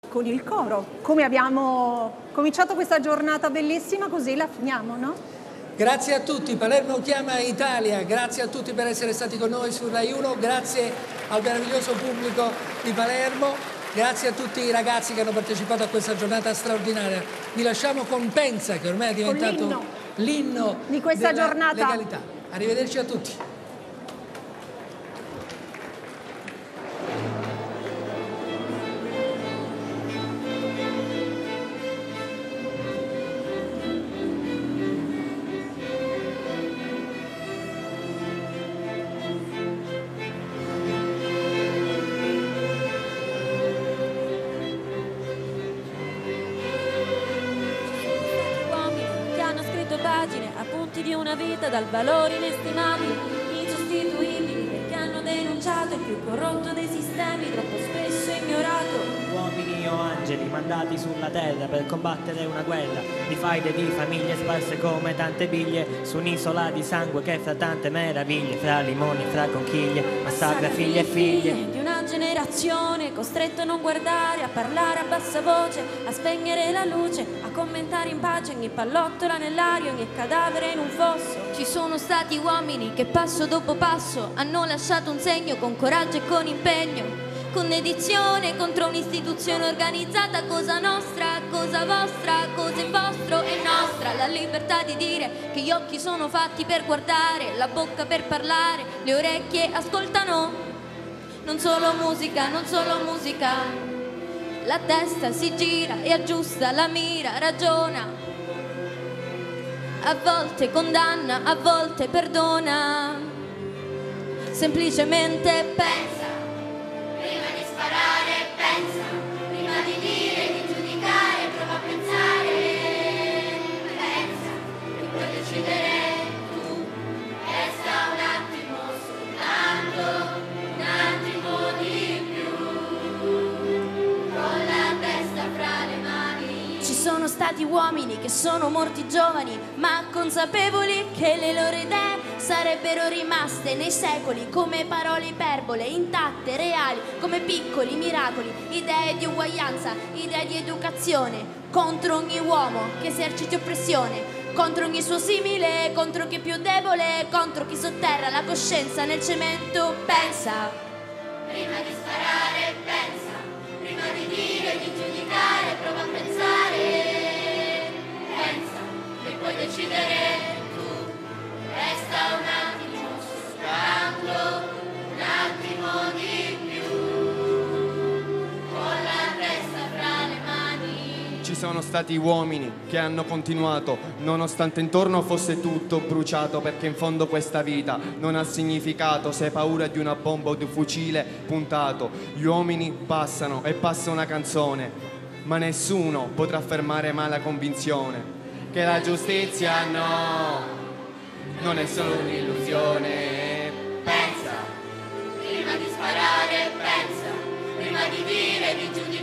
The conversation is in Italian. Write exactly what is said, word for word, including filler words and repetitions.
con il coro. Come abbiamo cominciato questa giornata bellissima, così la finiamo, no? Grazie a tutti, Palermo chiama Italia, grazie a tutti per essere stati con noi su Rai uno, grazie al meraviglioso pubblico di Palermo, grazie a tutti i ragazzi che hanno partecipato a questa giornata straordinaria. Vi lasciamo con Pensa, che ormai è diventato l'inno di questa della giornata. legalità. Arrivederci a tutti. Di una vita dal valore inestimabile, insostituibili, che hanno denunciato il più corrotto dei sistemi, troppo spesso ignorato. Uomini o angeli mandati sulla terra per combattere una guerra di faide di famiglie sparse come tante biglie su un'isola di sangue che fra tante meraviglie, fra limoni, fra conchiglie, massacra figlie e figlie di una generazione costretta a non guardare, a parlare a bassa voce, a spegnere la luce, a commentare in pace ogni pallottola nell'aria, ogni cadavere in un fosso. Ci sono stati uomini che passo dopo passo hanno lasciato un segno con coraggio e con impegno, con dedizione contro un'istituzione organizzata, cosa nostra, cosa vostra, cosa è vostro e nostra. La libertà di dire che gli occhi sono fatti per guardare, la bocca per parlare, le orecchie ascoltano. Non solo musica, non solo musica, la testa si gira e aggiusta la mira, ragiona, a volte condanna, a volte perdona, semplicemente pensa. Prima di sparare pensa, prima di dire, di giudicare, prova a pensare. Pensa, che puoi decidere tu. Resta un attimo, soltanto un attimo di più, con la testa fra le mani. Ci sono stati uomini che sono morti giovani, ma consapevoli che le loro idee sarebbero rimaste nei secoli come parole iperbole, intatte, reali, come piccoli miracoli, idee di uguaglianza, idee di educazione, contro ogni uomo che eserciti oppressione, contro ogni suo simile, contro chi è più debole, contro chi sotterra la coscienza nel cemento. Pensa. Prima di sparare pensa, prima di dire, di giudicare, prova a pensare. Pensa, che puoi decidere. Resta un attimo, soltanto un attimo di più, con la testa fra le mani. Ci sono stati uomini che hanno continuato, nonostante intorno fosse tutto bruciato, perché in fondo questa vita non ha significato se hai paura di una bomba o di un fucile puntato. Gli uomini passano e passa una canzone, ma nessuno potrà fermare mai la convinzione che la giustizia no, non è solo un'illusione. Pensa, prima di sparare pensa, prima di dire, di giudicare.